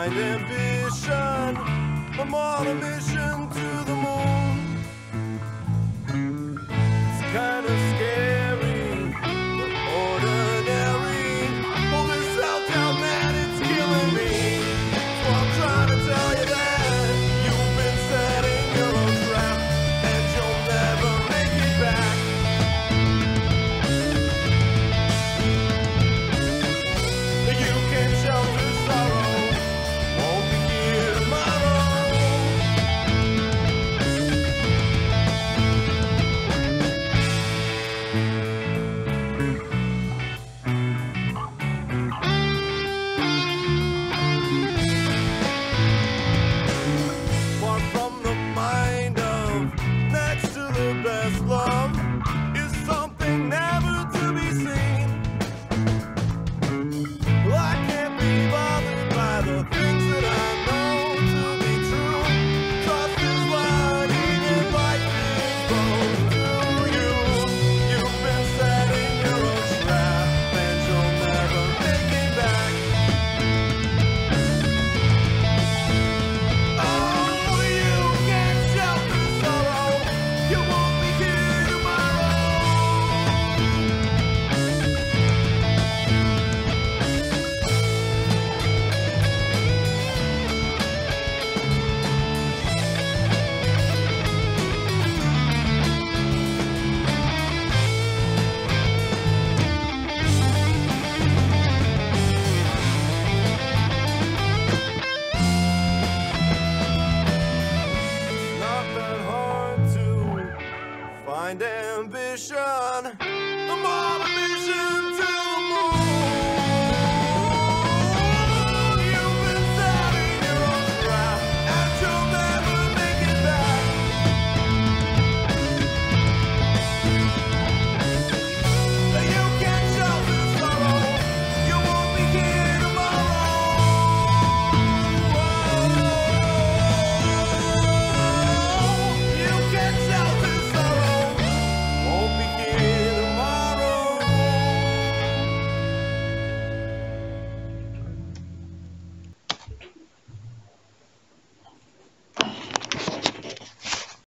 find ambition. I'm on a mission to the moon. It's kind of scary, but ordinary. Oh, this self-doubt, man, it's killing me. So I'm trying to tell you that you've been setting your own trap, and you'll never make it back. You can shelter sorrow, won't be here tomorrow. Far from the mind of next to the best love is something never to be seen. Well, I can't be bothered by the things that I know to be true. Trust is lying and life is both to you. You've been setting your own trap, and you'll never make it back. Oh, you can't shelter sorrow, you won't be here tomorrow. Not that hard to find ambition. I'm on a mission